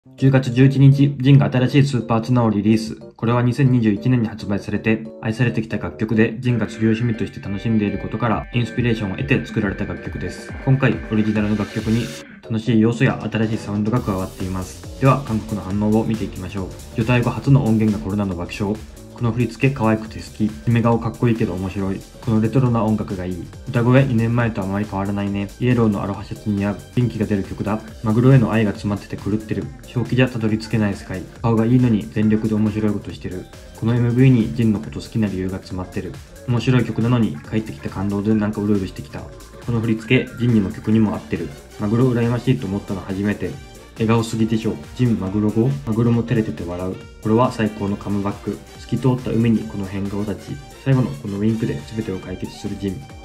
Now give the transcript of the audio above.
10月11日、ジンが新しいスーパーツナをリリース。これは2021年に発売されて、愛されてきた楽曲で、ジンが釣りを趣味として楽しんでいることから、インスピレーションを得て作られた楽曲です。今回、オリジナルの楽曲に、楽しい要素や新しいサウンドが加わっています。では、韓国の反応を見ていきましょう。除隊後初の音源がコロナの爆笑。この振り付け可愛くて好き。夢顔かっこいいけど面白い。このレトロな音楽がいい。歌声2年前とあまり変わらないね。イエローのアロハシャツに似合う。元気が出る曲だ。マグロへの愛が詰まってて狂ってる。正気じゃたどり着けない世界。顔がいいのに全力で面白いことしてる。この MV にジンのこと好きな理由が詰まってる。面白い曲なのに帰ってきた感動でなんかうるうるしてきた。この振り付け、ジンにも曲にも合ってる。マグロ羨ましいと思ったの初めて。笑顔すぎでしょ。ジンマグロ語マグロも照れてて笑う。これは最高のカムバック。透き通った海にこの変顔立ち。最後のこのウィンクで全てを解決するジン。